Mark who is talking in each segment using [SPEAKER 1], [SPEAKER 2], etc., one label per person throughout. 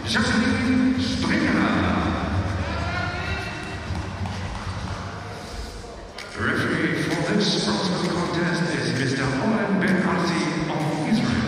[SPEAKER 1] Jacqueline Springer. Referee for this bronze contest is Mr. Oren Ben-Arzi of Israel.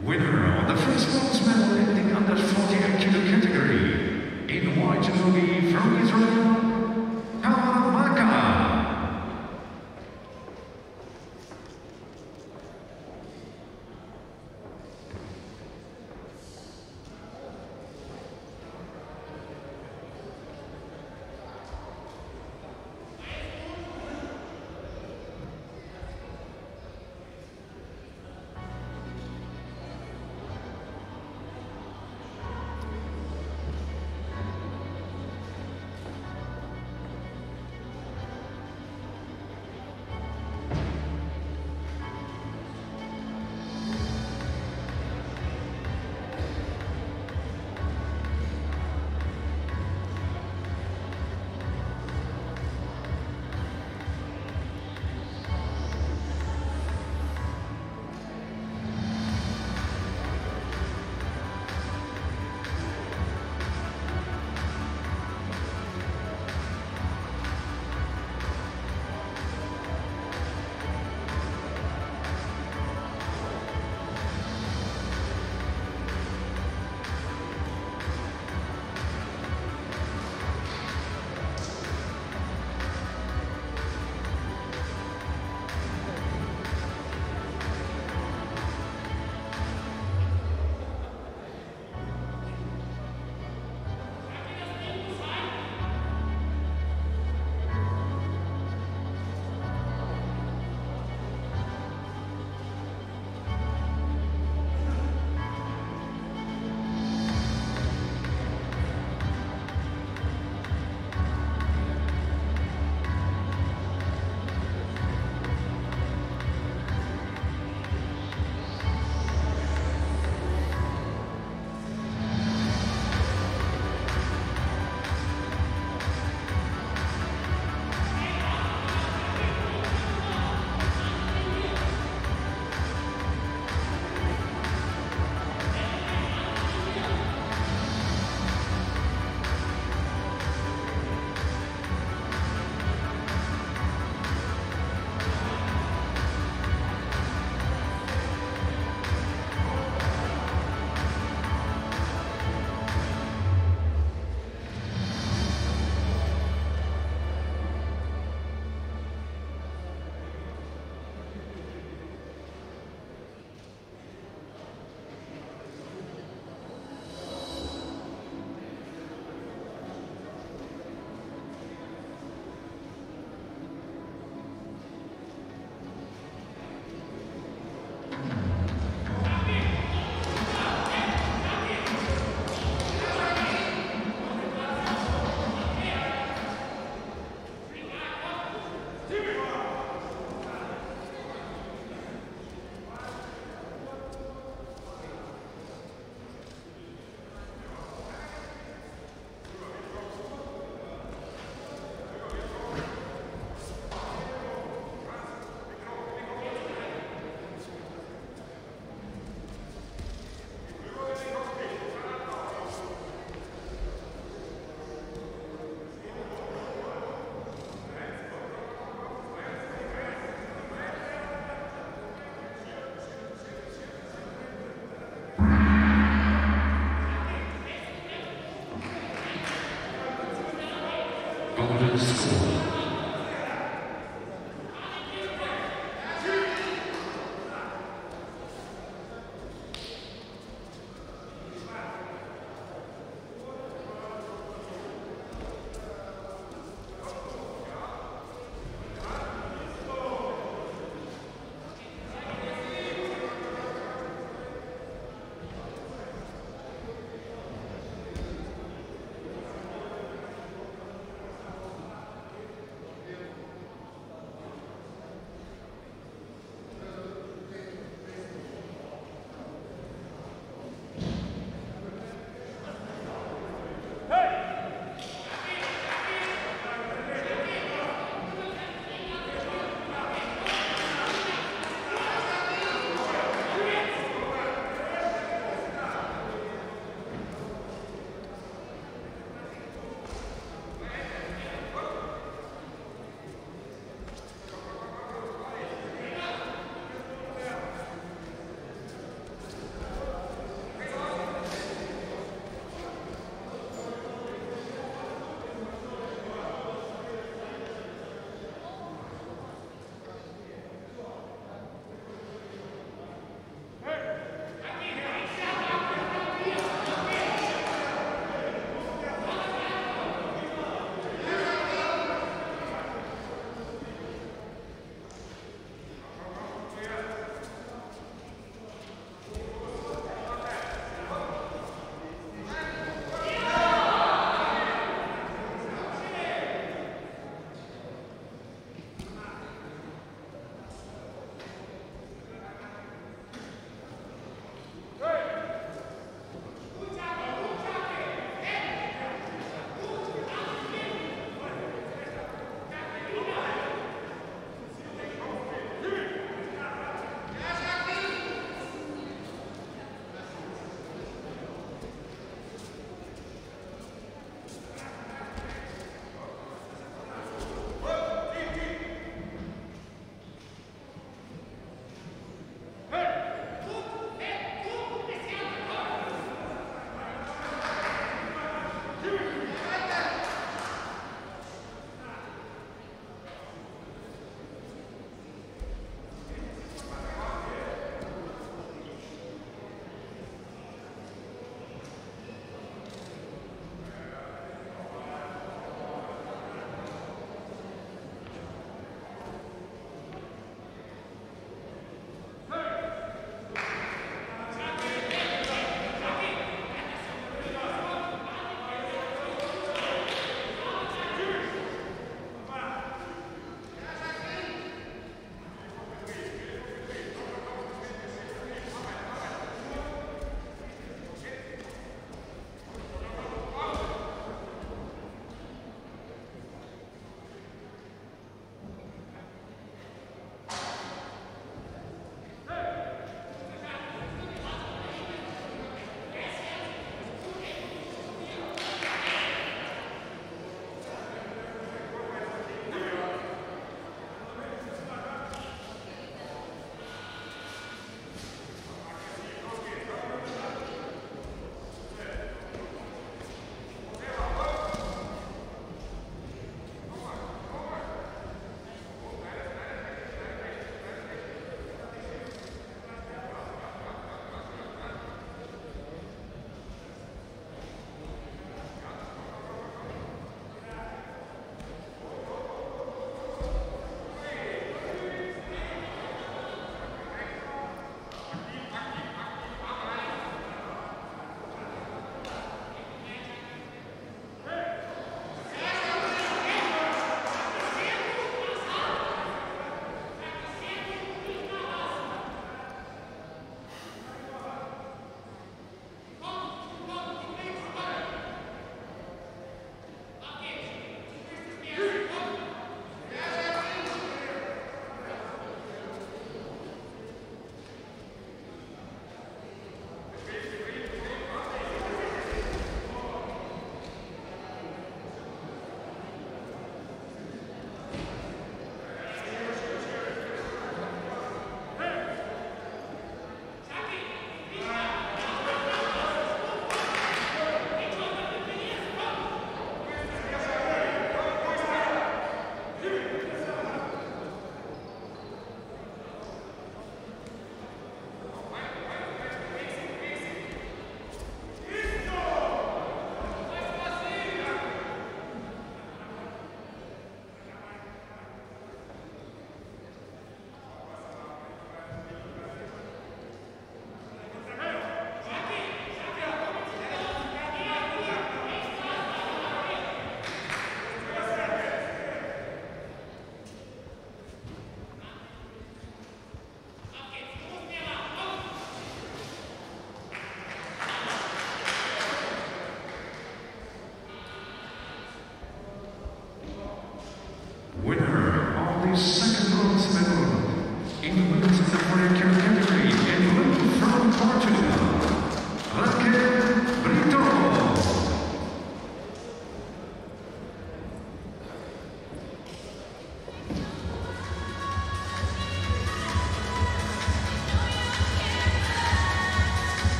[SPEAKER 1] Winner of the first bronze medal in the under 48 kilo category, in white movie from Israel, Hamaka.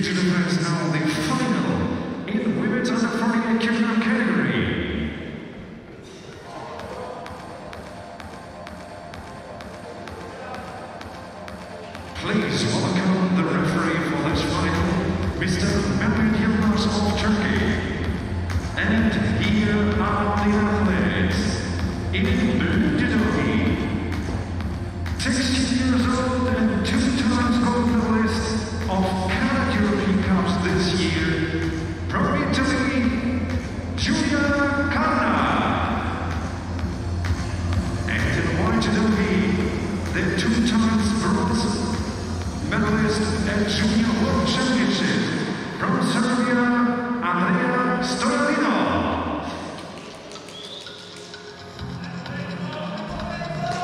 [SPEAKER 1] Here to defend now the final in women's under 48 kilogram category. Please welcome the referee for this final, Mr. Mehmet Yilmaz of Turkey. And here are the athletes. In blue judogi, 16 years old and 2 times gold medalist of CARAT European Cups this year, from Italy, Giulia Carna. And in white judogi, the 2 times bronze medalist at Junior World Championship, from Serbia, Andrea Stoyanov.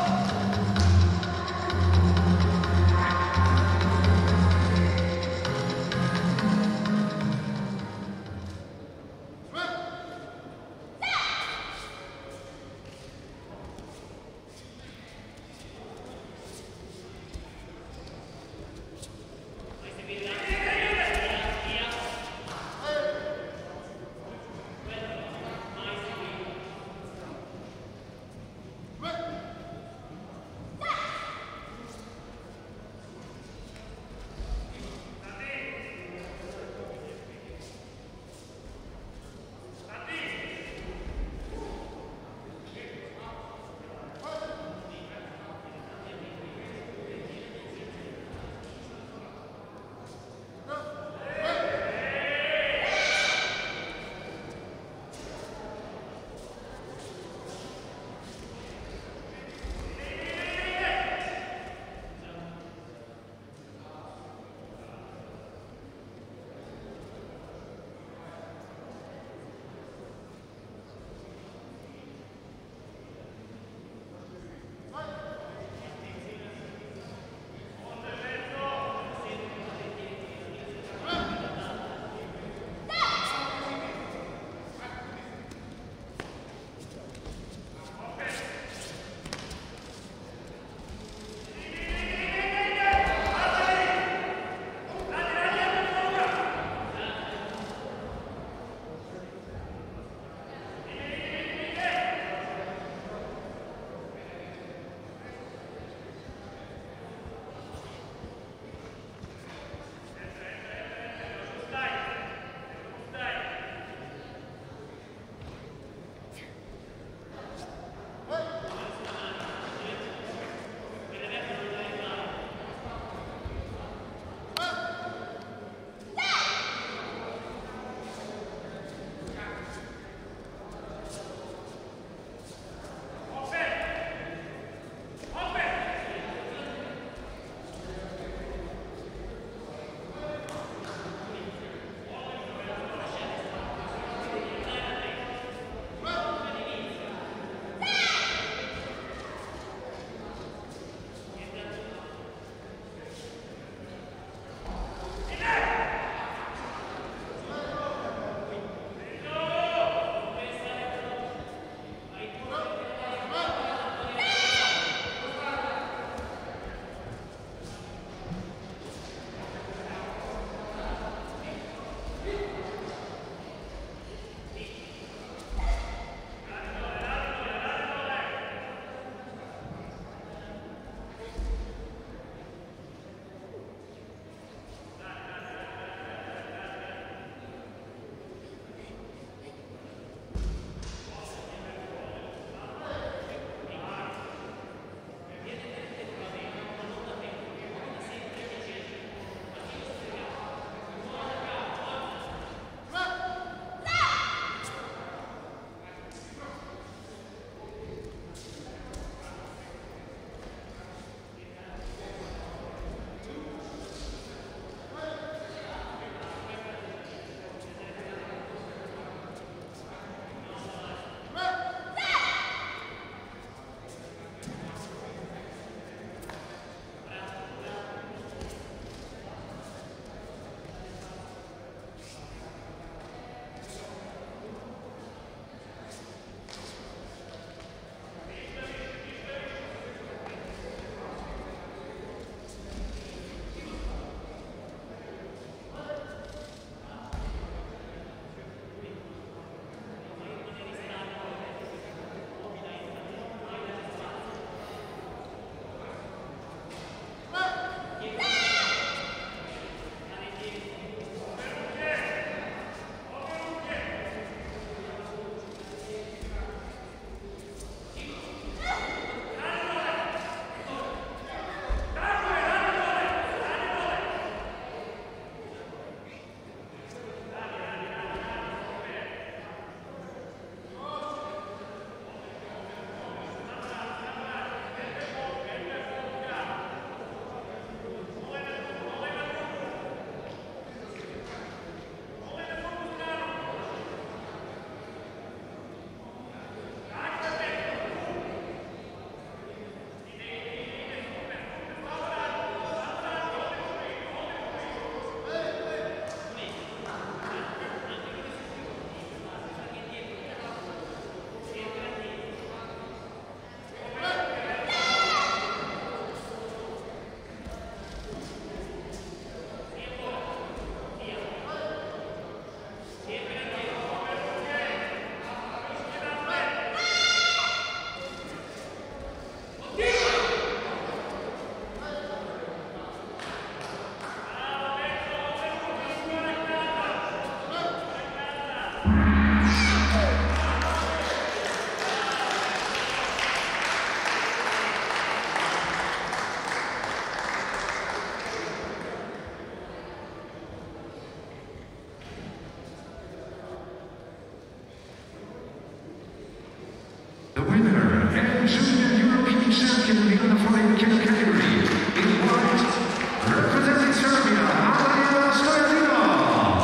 [SPEAKER 1] champion in the under 40 kilo category. In white, representing Serbia, Amalia Stoyanova.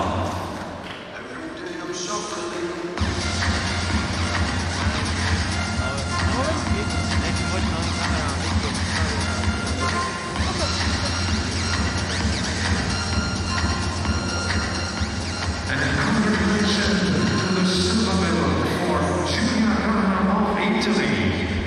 [SPEAKER 1] And congratulations to the silver medal for Giulia Garner of Italy.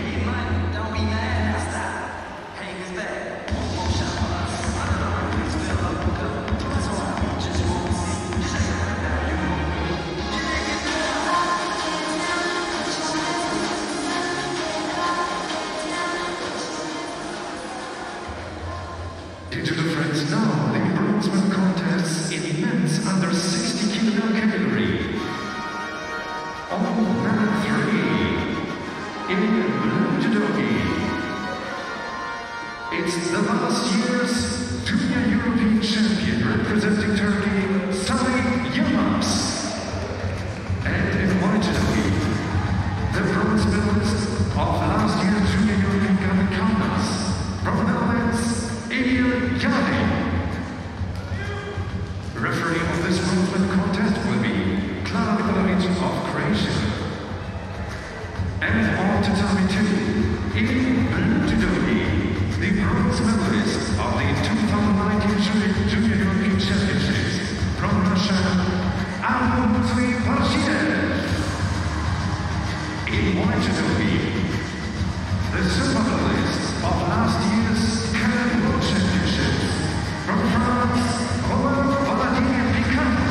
[SPEAKER 1] Due to the friends now, the bronze medal contests in men's under 60 kilo category. On medal 3, in blue judogi. It's the last year's Junior European champion representing Turkey, Salih Yilmaz. And in white judogi, the bronze medalist of last year's Junior European Games from the Netherlands, Emir Yali. Referee of this bronze medal contest will be Klara Nikolic of Croatia. And on tatami 2, in blue judogi, the bronze medalist of the 2019 Junior European Championships from Russia, Almusli Parshiyev. In white judogi, the silver medalist of last year's Canadian World Championships from France, Roland Vladimir Picard.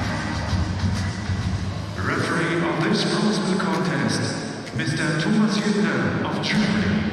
[SPEAKER 1] Referee of this bronze medal contest, Mr. Thomas Hübner of Germany.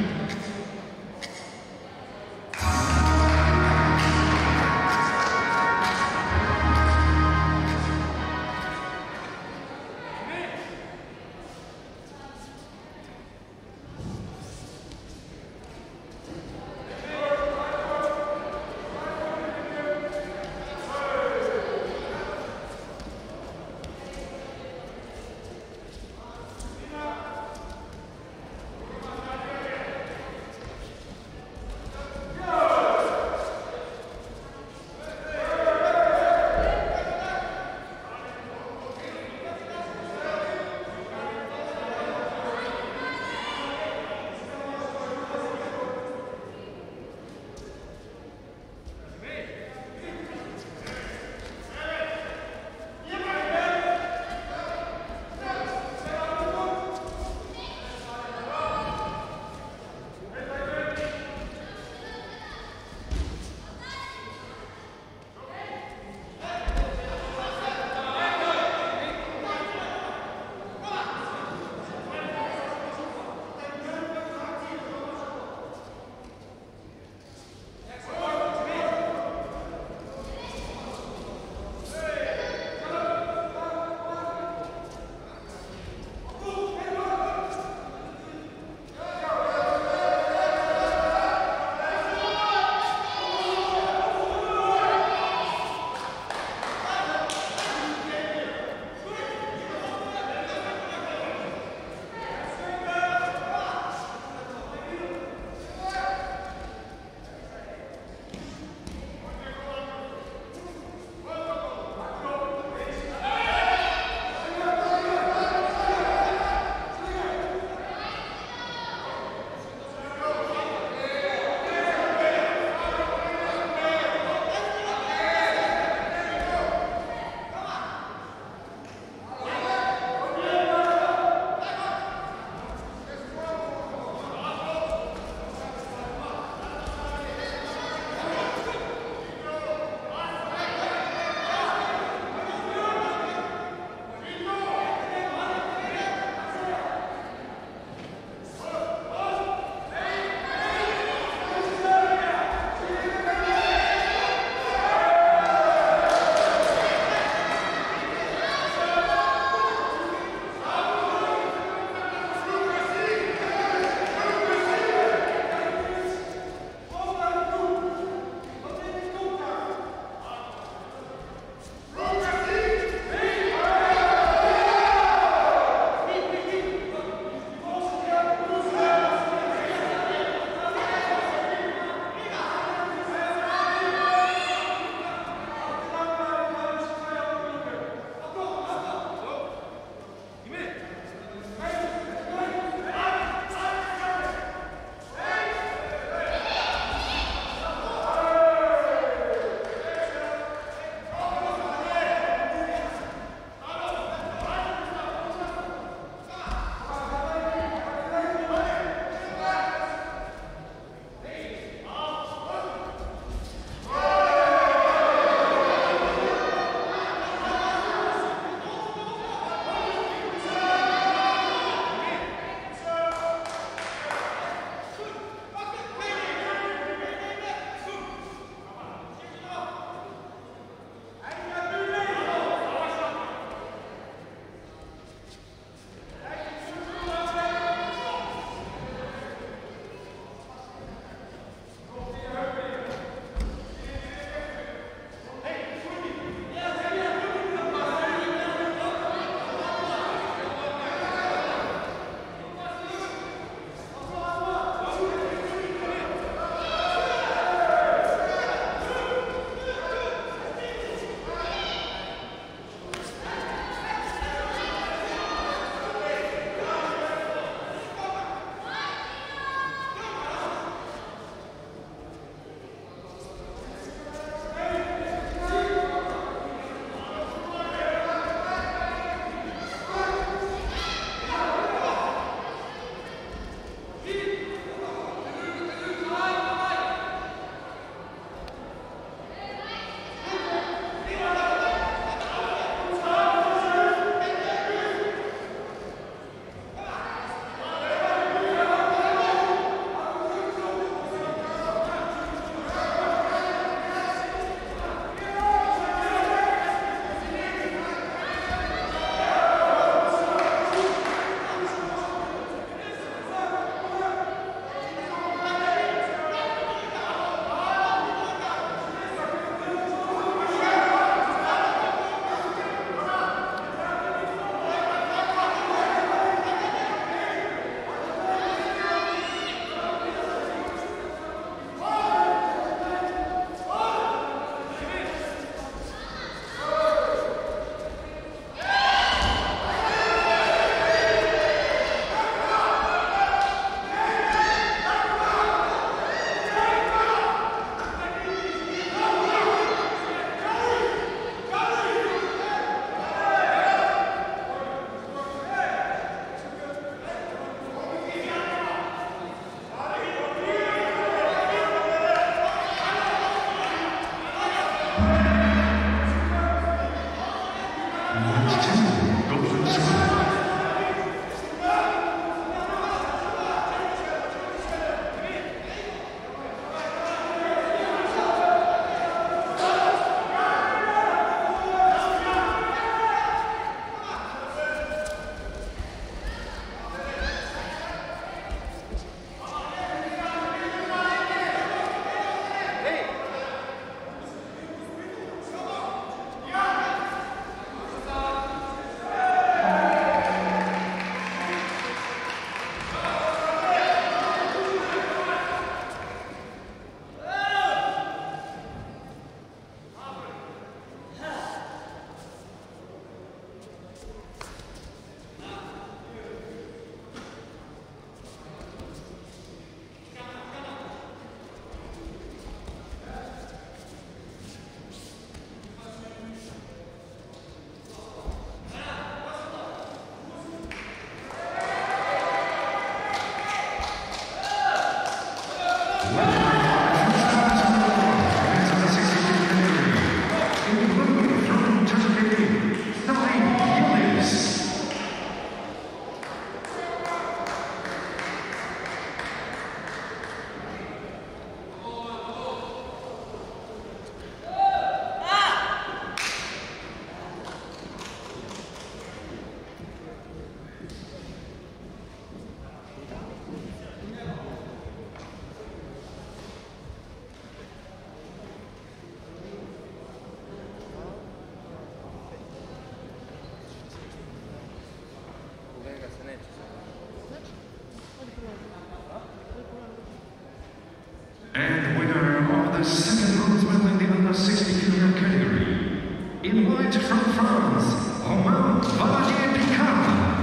[SPEAKER 1] the second bronze medal in the under 60 kg category. In white from France, Romain Valadier-Picard.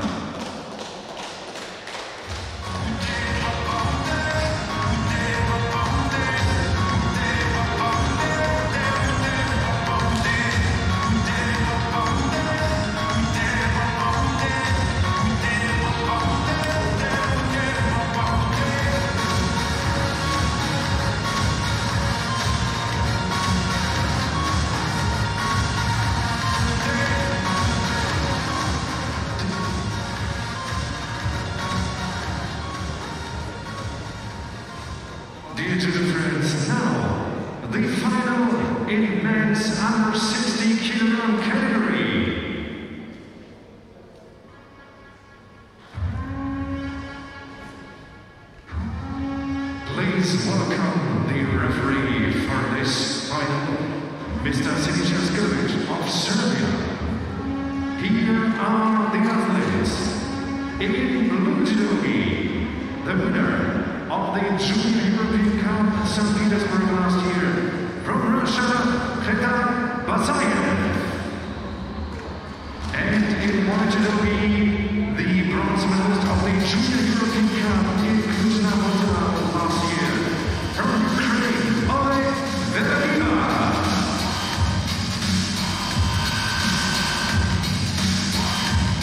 [SPEAKER 1] Dear children friends, now the final in men's under 60 kg category. Please welcome the referee for this final, Mr. Siniša Škrlić of Serbia. Here are the athletes. In blue judogi, the winner of the Junior European Cup St. Petersburg last year, from Russia, Khaitan Basayev. And in white judogi, the bronze medalist of the Junior European Cup in Cluj-Napoca last year, from Ukraine, Oleg Vedaliva.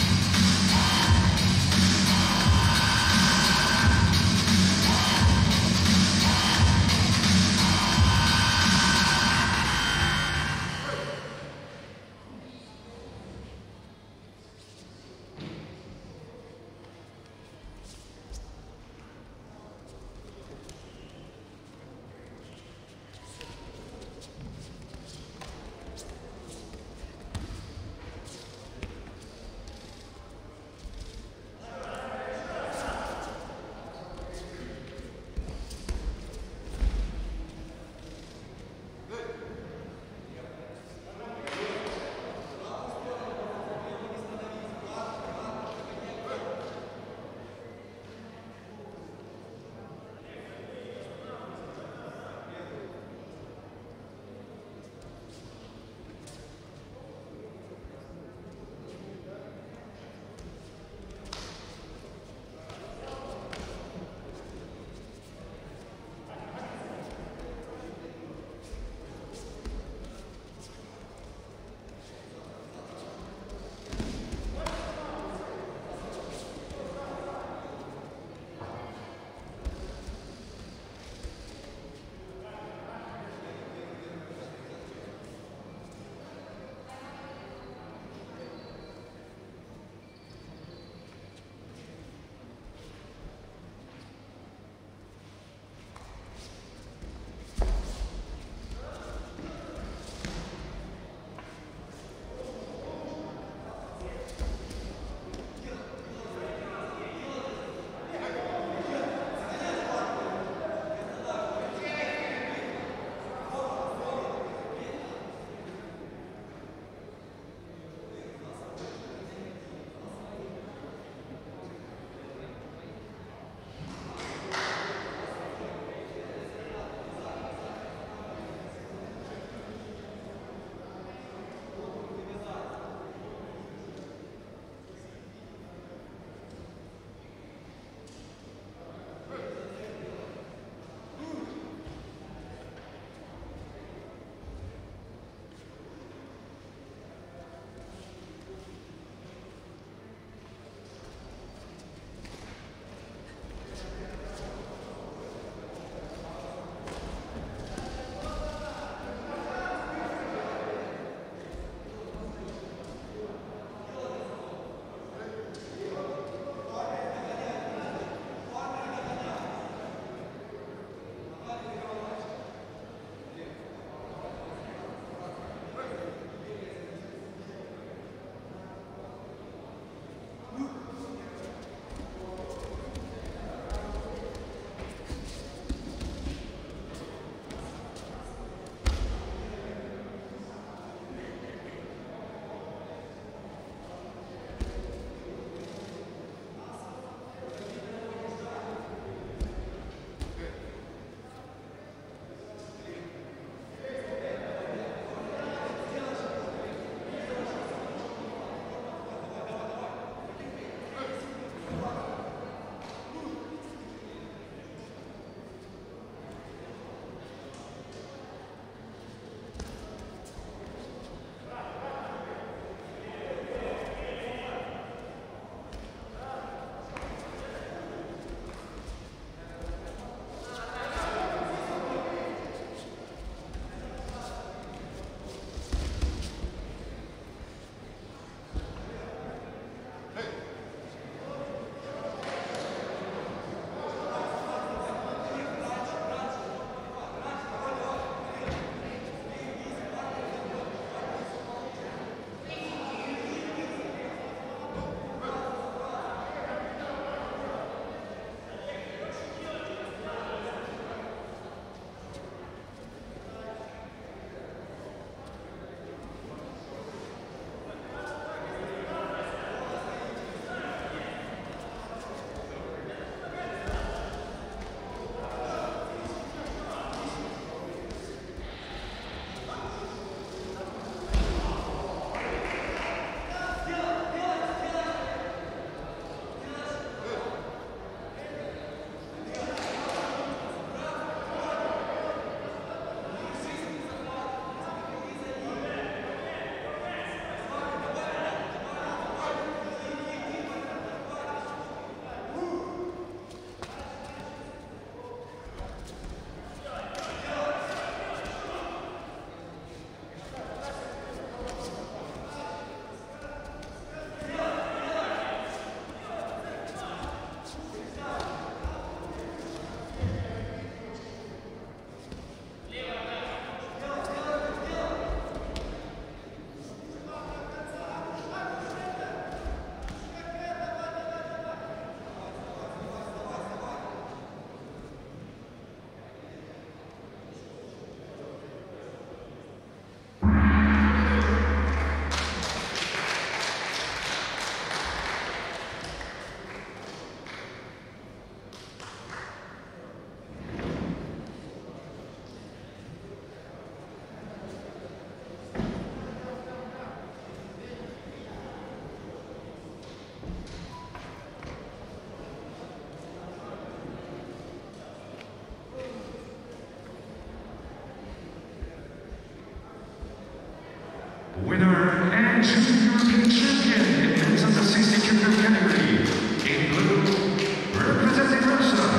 [SPEAKER 1] winner and junior European champion in men's under 60 kg category. In blue, representing Russia,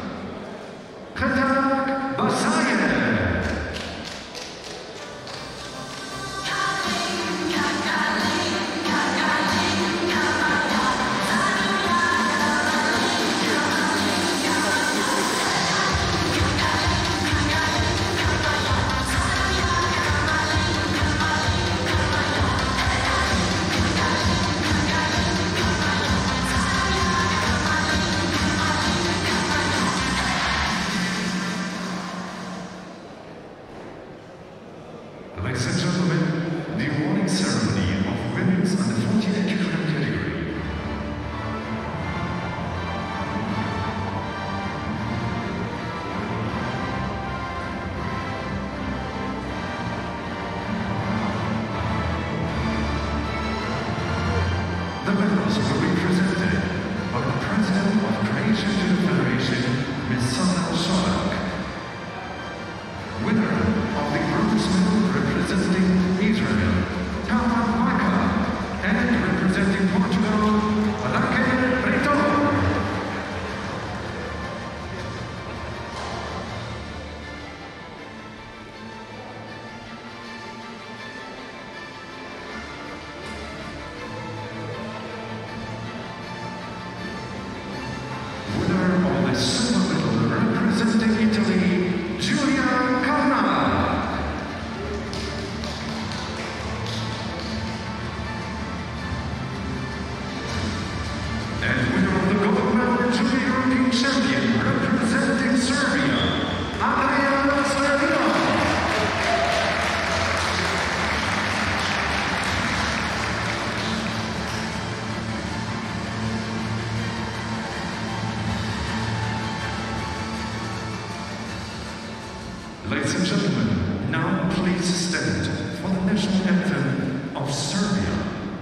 [SPEAKER 1] Khatak Basayev. Ladies and gentlemen, the awarding ceremony of women's under 48 kg category. The medals will be presented by the President of Croatian Judo Federation, Ms. Sandra Šolak. Winner of the bronze medal representing Israel, Tamar Maka, and representing Portugal, Raquel Brito. Winner of the silver medal representing Italy, Giulia Carna. And winner of the gold medal, junior European champion, representing Serbia, Andrea Slavina. Ladies and gentlemen, now please stand for the national anthem of Serbia.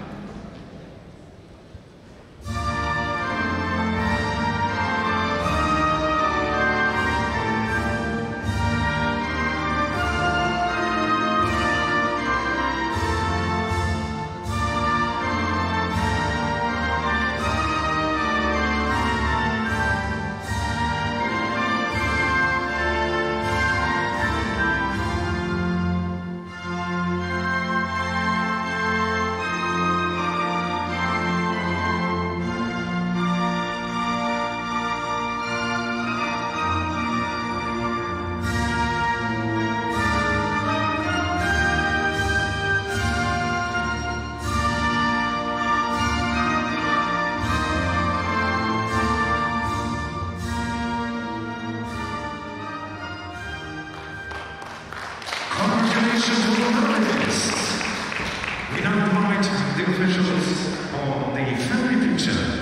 [SPEAKER 1] Congratulations to the medalists. We now invite the officials for the family picture.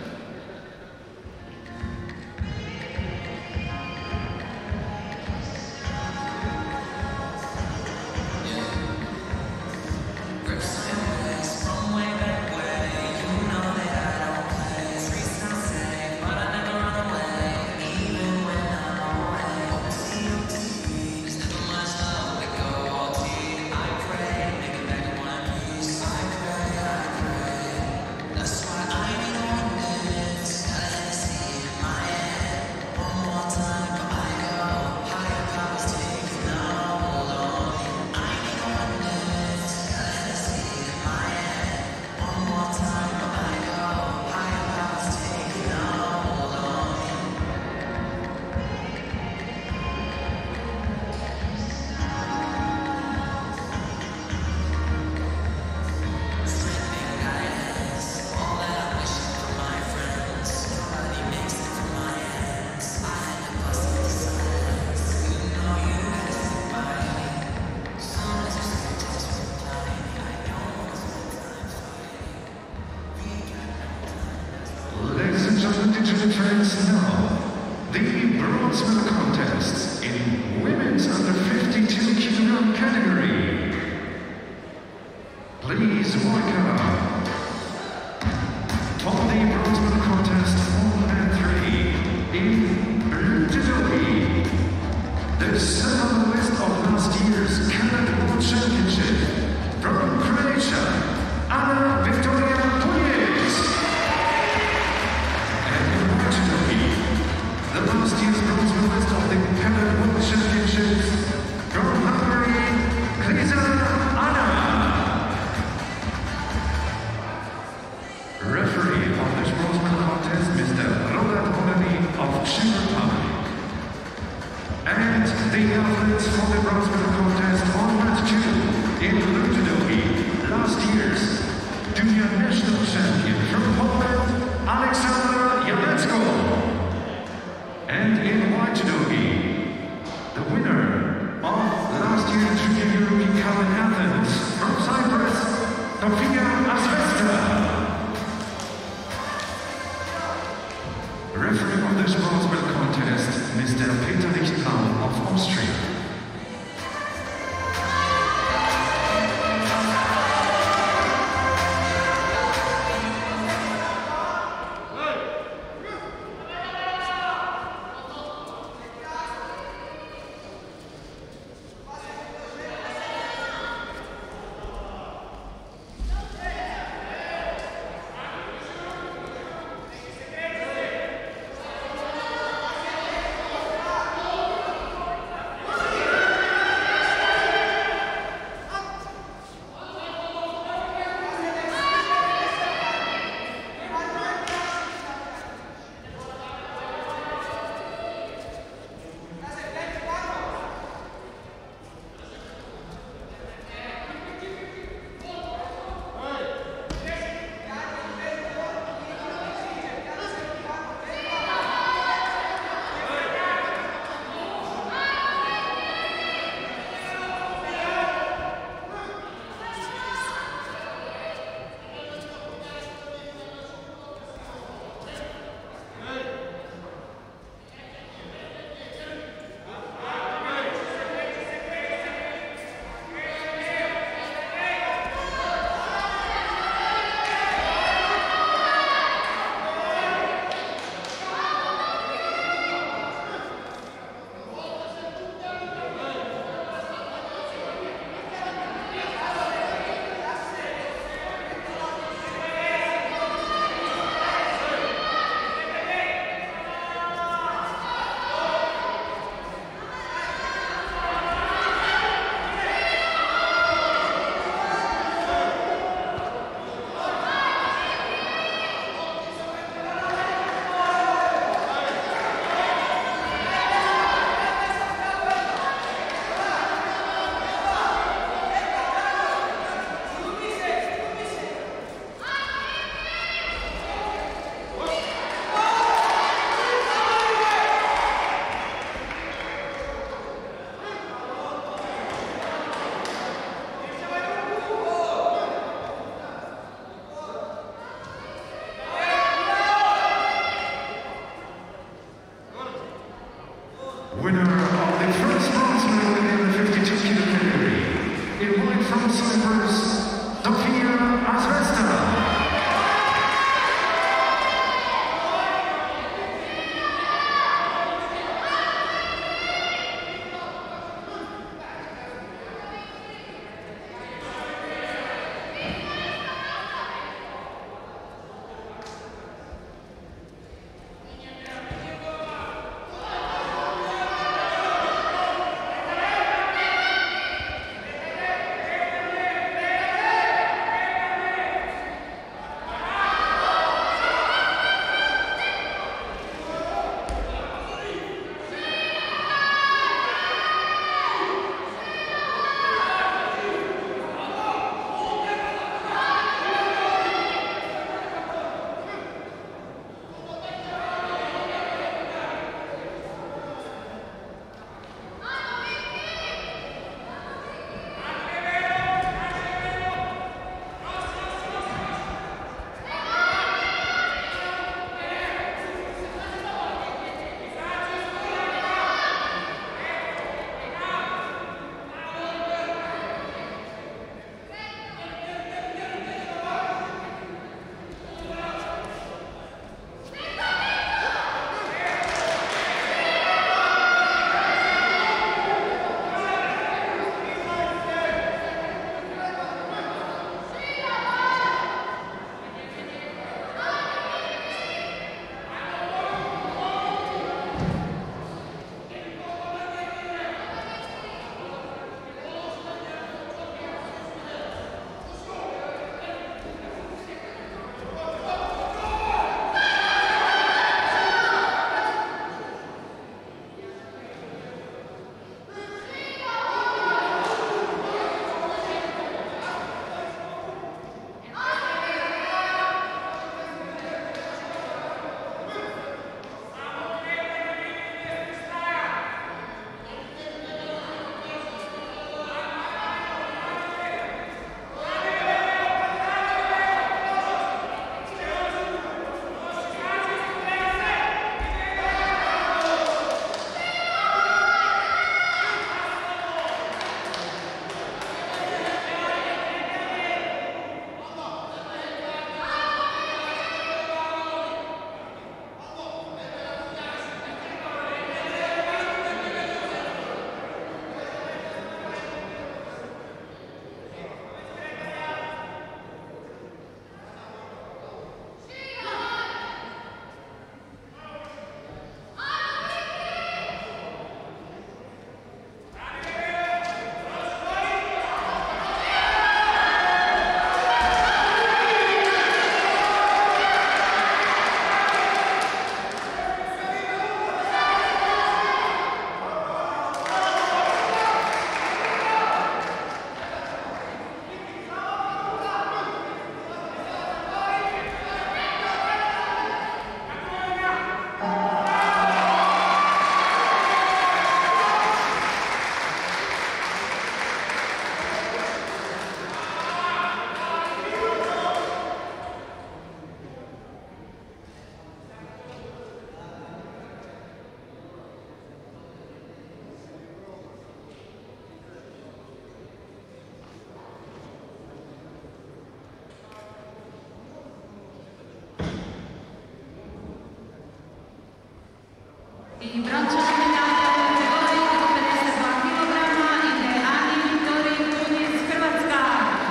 [SPEAKER 1] Indigenous friends now, the bronze medal contests in women's under 52 kg category. Please welcome for the bronze medal contest 4 and 3 in blue judo, the silver medalist of last year's Canada World Championship from Croatia. last year's bronze medalist of the Pennant World Championships from Hungary, Lisa Anna. Referee of this bronze medal contest, Mr. Robert Bonani of Czech Republic. And the athletes for the bronze medal contest on mat 2 in Ludodoki, last year's junior national champion from Poland, Alexander Jalecko. And in white judogi, the winner of last year's Junior European Cup in Athens from Cyprus, Sofia Asvesta. Referee of this bronze medal contest, Mr. Peter Lichtlau of Austria. Winner of the first bronze medal in the 52 kilo category, in white from Cyprus, Sofia Asvesta.
[SPEAKER 2] I bronzowa medalja w kategorii do 52 kg idzie Ani Wiktorii Kunis z Chorwacka.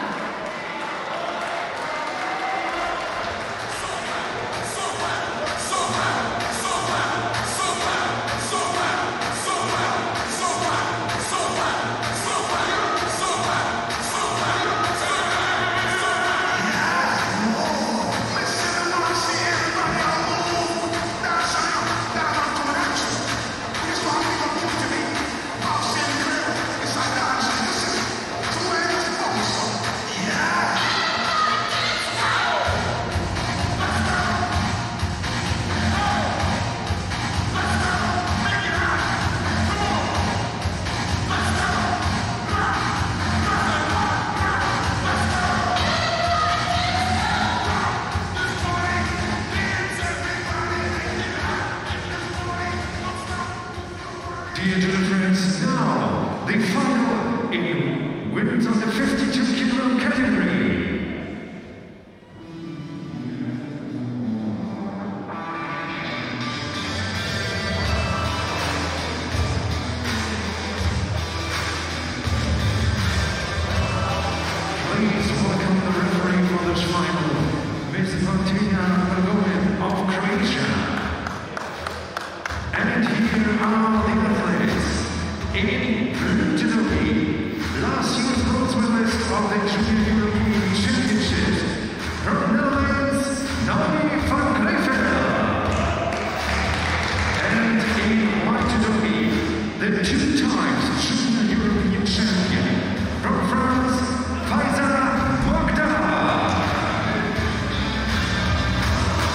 [SPEAKER 1] Dear friends, now the final in women's on the 52 kg category. Please welcome the referee for this final, Ms. Martina Blagojevic of Croatia. And here are the athletes. In blue to the lead, last year's bronze medalist of the Junior European Championships, from Netherlands, Naomi van Greifeld. And in white to the lead, the 2 times Junior European Champion, from France, Faiza Mogdar.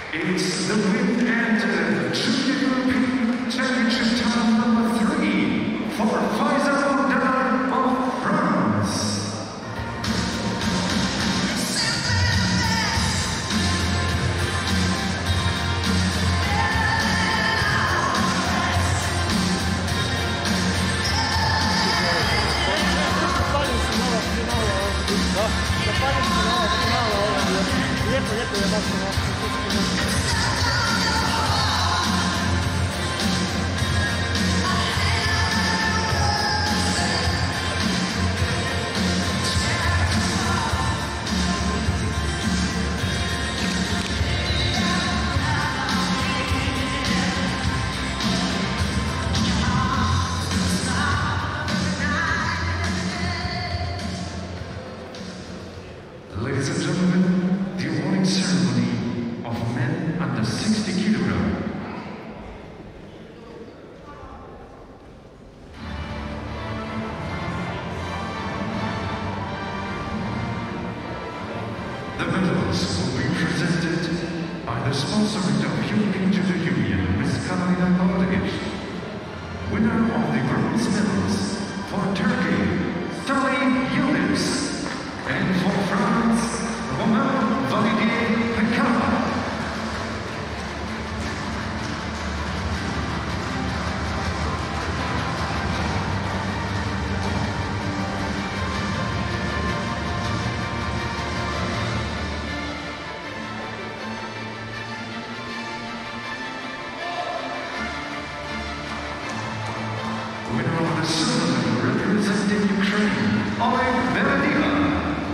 [SPEAKER 1] It's the win and Junior European Championship time number 3 for Faisal Dar of France. Ladies and gentlemen, the awarding ceremony of men under 60 kilogram. The medals will be presented by the sponsor of European Judo Union, Ms. Karolina Balagic. Winner of the bronze medals for Turkey, Salih Yildiz. And for France, Romain Validier Pekka. Winner of the silver representing Ukraine, Oleg Beredia.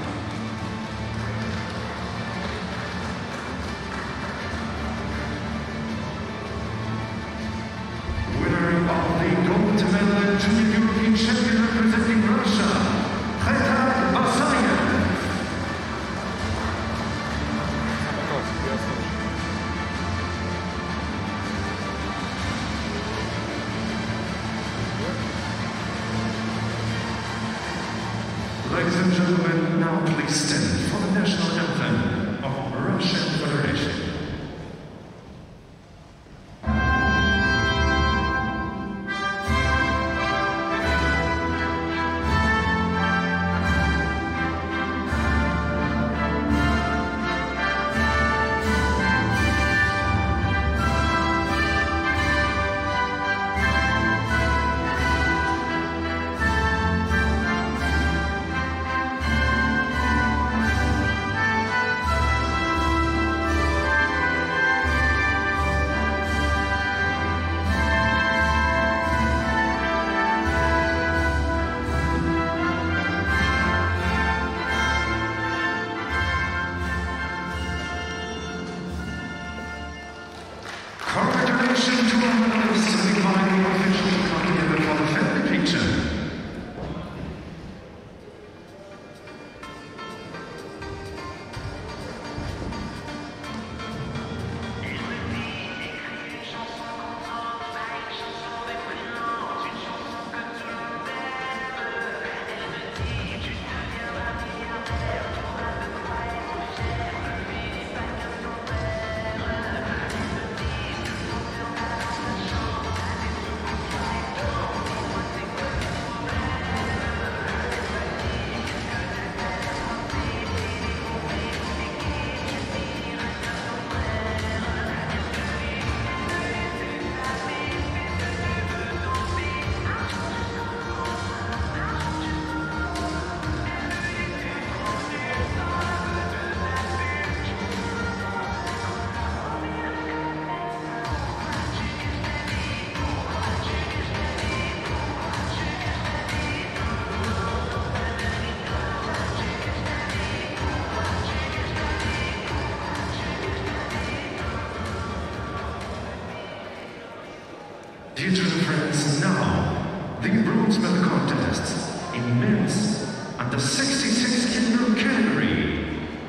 [SPEAKER 1] Junior European Champion representing Russia, Khairat Basayev. Ladies and gentlemen, now please stand for the national anthem of Russian Federation. Congratulations to our medalists and the final officials who come together for the family picture. Dear children friends, now the bronze medal contests in men's under 66 kilogram category.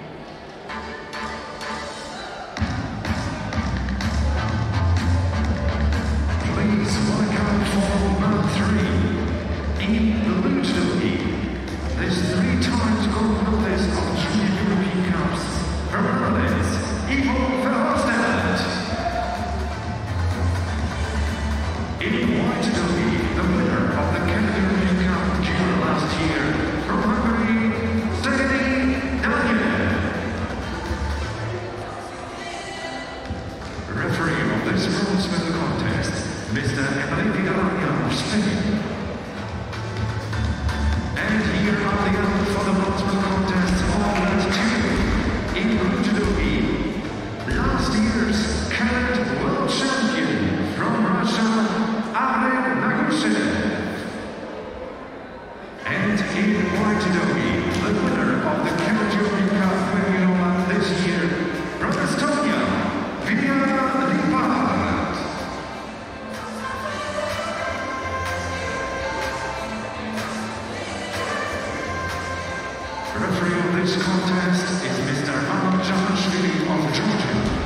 [SPEAKER 1] Please welcome for round 3 in the blue judogi. There's 3 times gold medalist of Junior European Cups, Hermannales Ivo Verhofstadt. this contest is Mr. Alan Jahashvili of Georgia.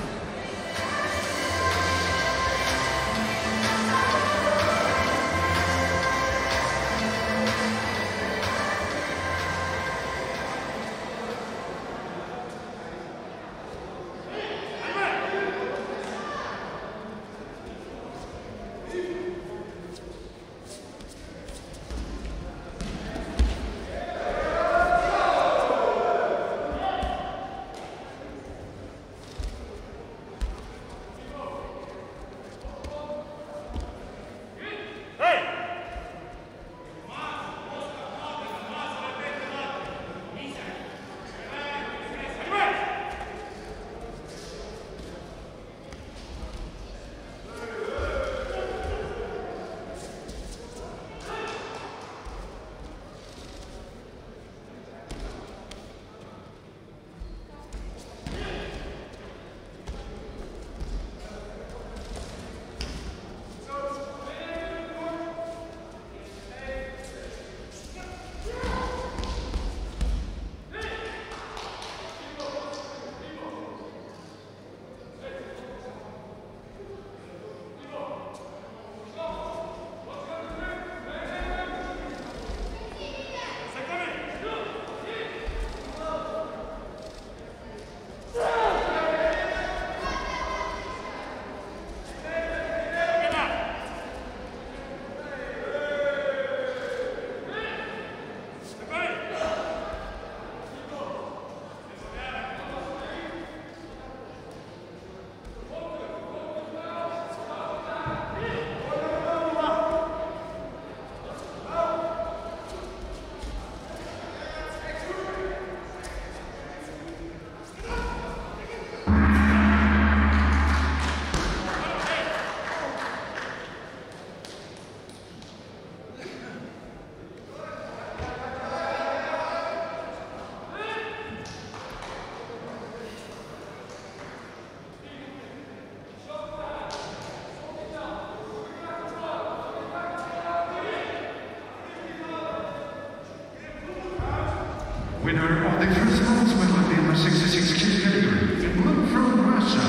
[SPEAKER 1] Winner of the first bronze medal in the 66 kg category, in blue from Russia,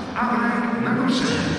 [SPEAKER 1] Oleg Nagoshev.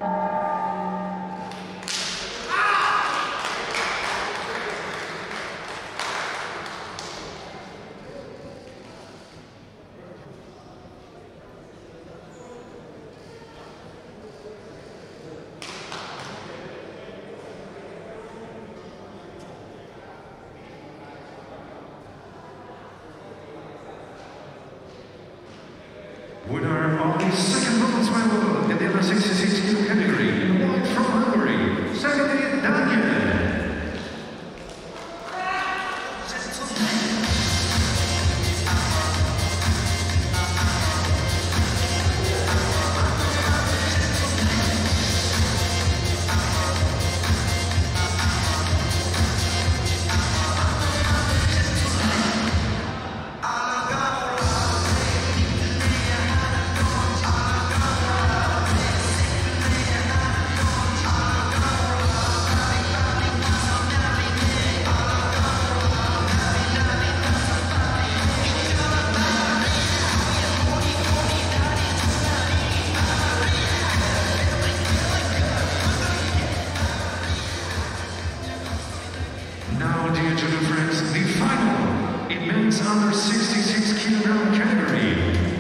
[SPEAKER 1] Winner of the second bronze medal in the under 66 kilo category, in white from Hungary, Sergei Daniel. Now, dear judo friends, the final in men's under 66 kilogram category.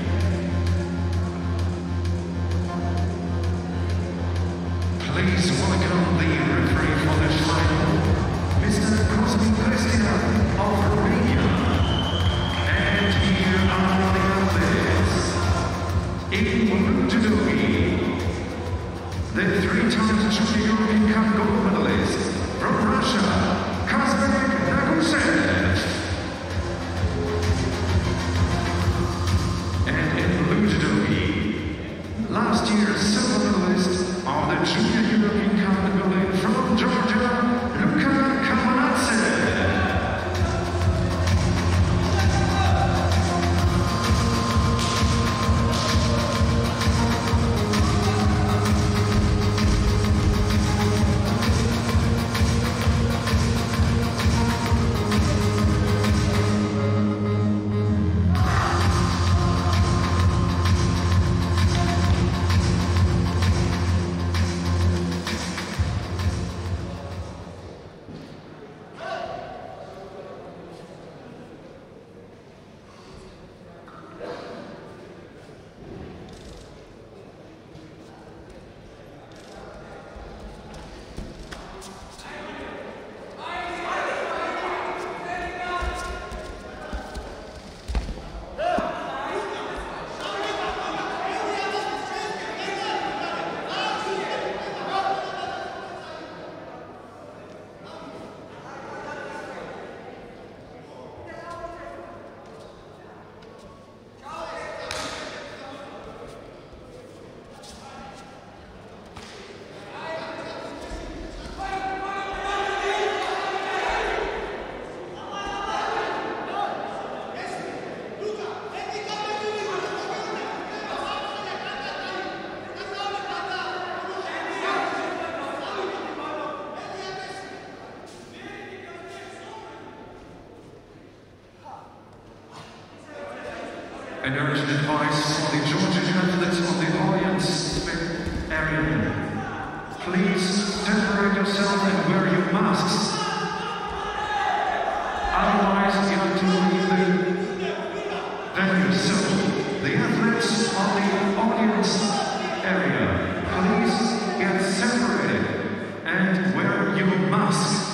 [SPEAKER 1] Please welcome the referee for this final, Mr. Cosmin Christian of Romania. And here are the athletes. In judogi, the 3-time Junior European Cup gold medalist from Russia, Kazbek Nagusev. And in blue judogi, last year's silver medalist of the Junior European Cup in Berlin from Georgia, Luka Kamanadze. An urgent advice for the Georgian athletes of the audience area. Please separate yourself and wear your masks. Otherwise, you have to leave the venue. So, the athletes of the audience area, please get separated and wear your masks.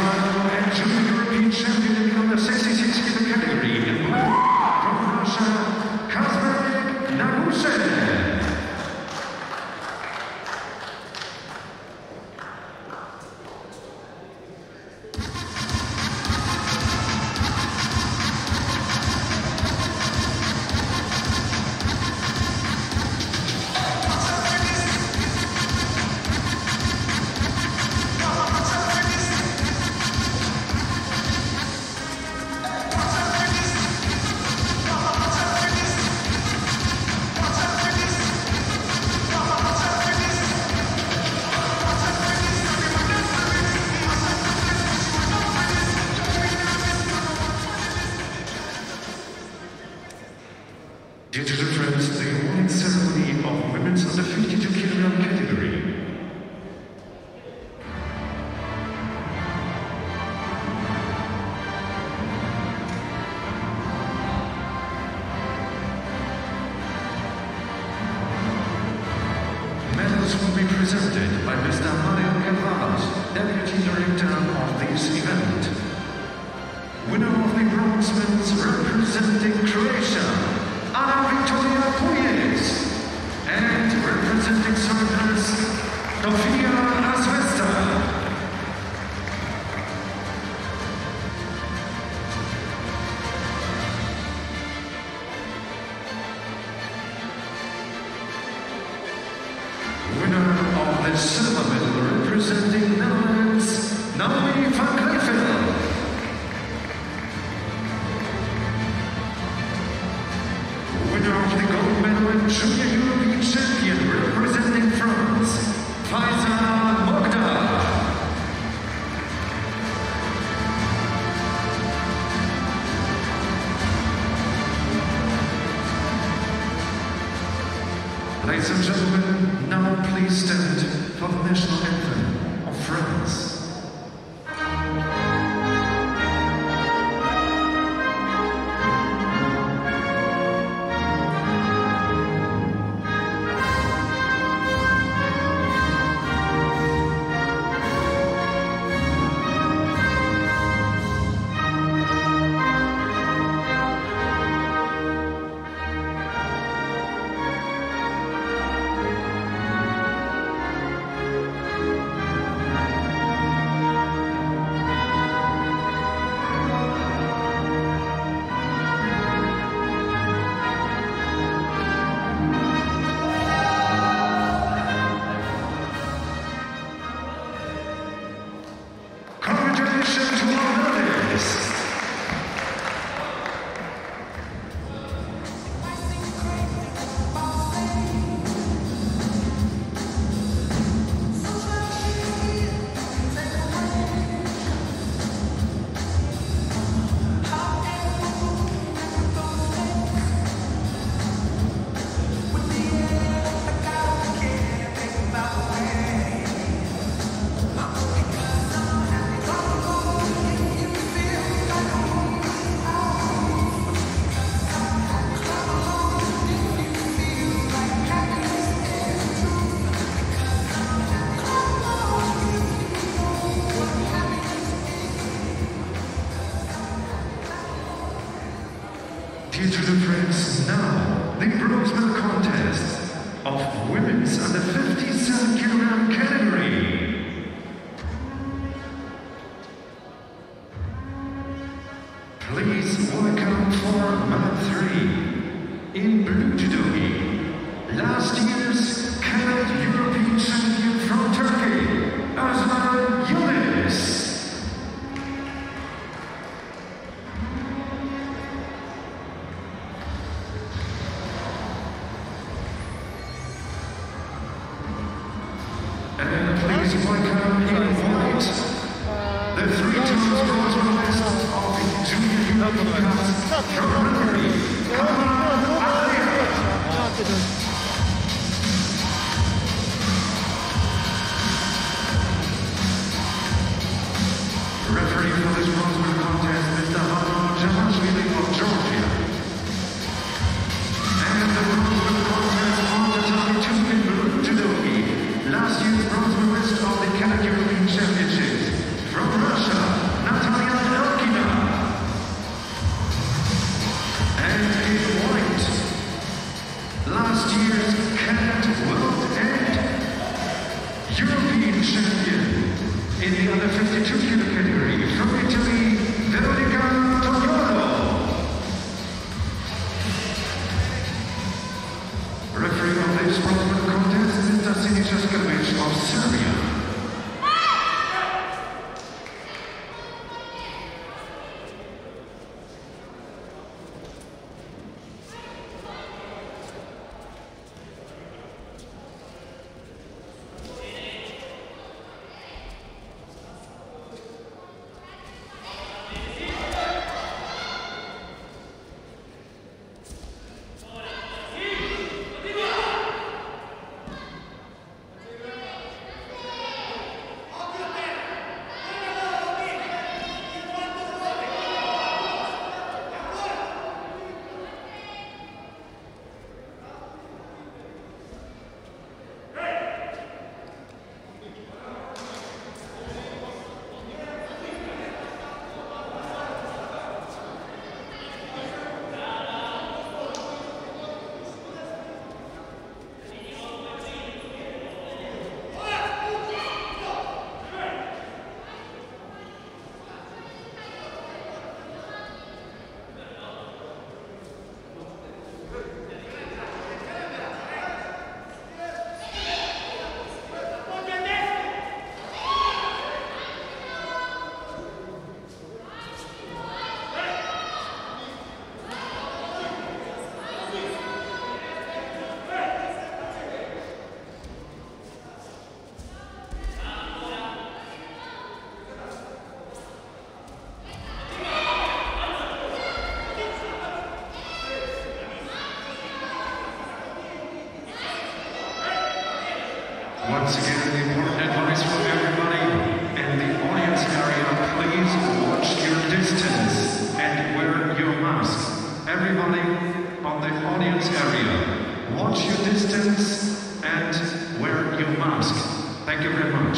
[SPEAKER 1] Romano and Junior European Champion in the under 66 kilo category in blue, from Russia, Kazmarek Nagushev. Due to the friends, the awarding ceremony of women's under 52 kilogram category. Medals will be presented by Mr. Mario Galvalos, Deputy Director of this event. Winner of the bronze medals representing Croatia, Ana Victoria Pujes, and representing Cyprus, Sofia Asvesta. Winner of the silver medal representing Netherlands, Naomi van Kleefeld. Winner of the gold medal and Junior European Champion representing France, Faiza Mogda. Ladies and gentlemen, now please stand for the national anthem of France. Due to the friends, now the bronze medal contest of women's under 57 kilogram category. Please welcome for map 3 in blue judogi, last year's Canada European Champion from Turkey, Özlem Yıldız. And please welcome in white, the 3-time bronze medalist of the Junior European Cup from Hungary, Kamala Alia. Referee for this bronze medal contest, Mr. Hano Jamashvili of Georgia. And the bronze medal contest on the tatami 2 in blue judogi, last year's bronze medalist of the Canada European Championships from Russia, once again, the important advice for everybody in the audience area, please watch your distance and wear your mask. Everybody on the audience area, watch your distance and wear your mask. Thank you very much.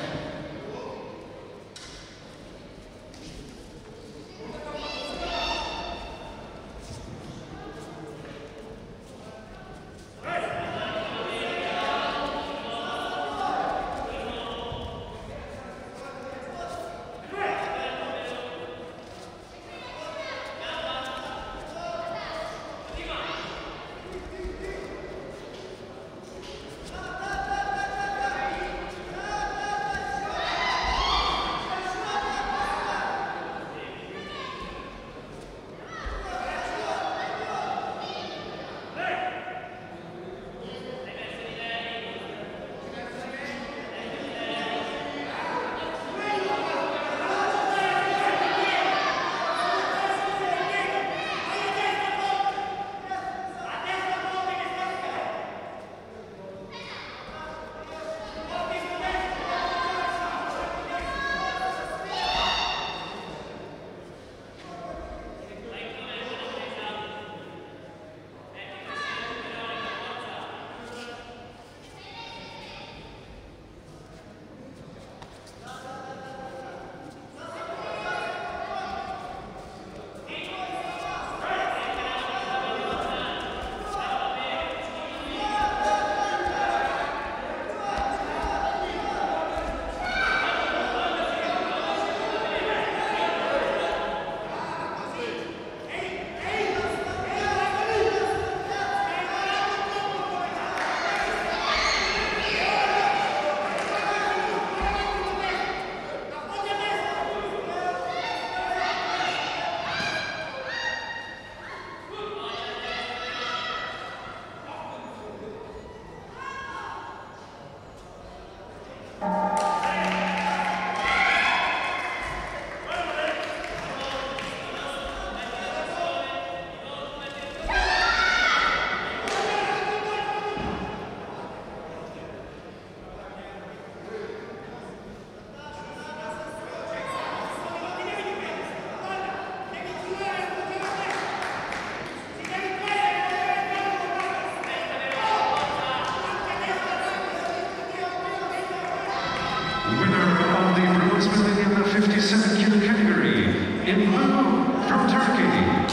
[SPEAKER 1] In the 57 kilo category, in blue from Turkey,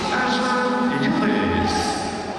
[SPEAKER 1] Aslan Yildiz.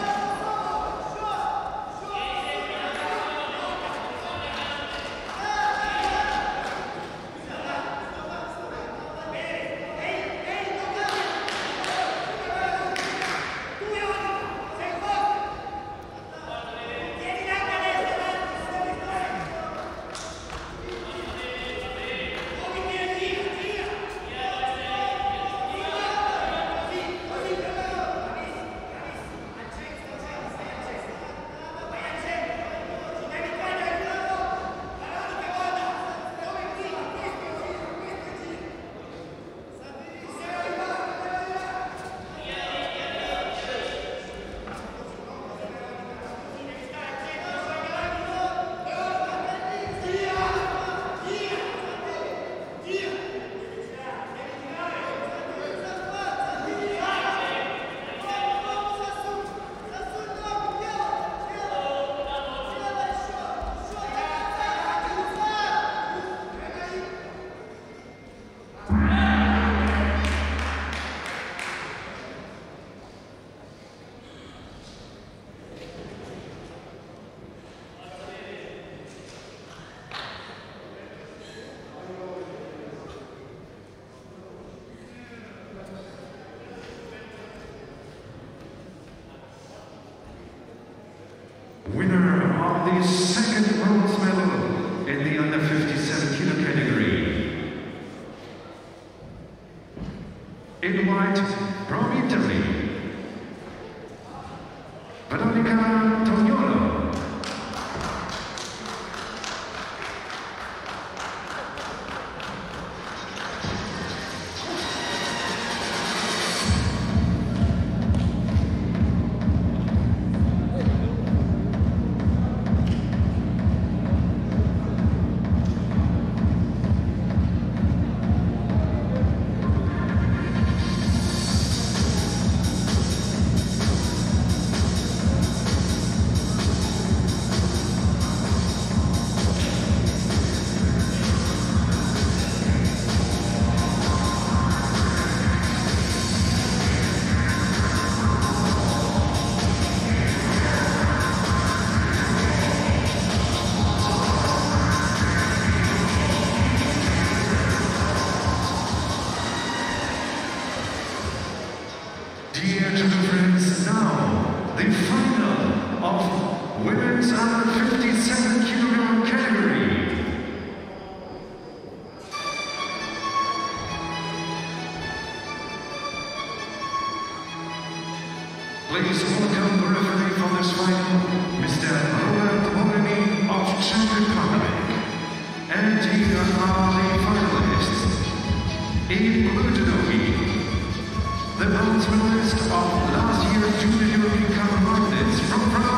[SPEAKER 1] Winner of the second bronze medal in the under 57 kilo category. In white from Italy, Veronica Tognolo. Dear children friends, now the final of women's under 57 kilogram category. Please welcome the referee for this final, Mr. Roland Morini of Czech Republic. And here are the finalists. In blue judogi, the bronze medalist of last year's Junior European Cup Finals from France.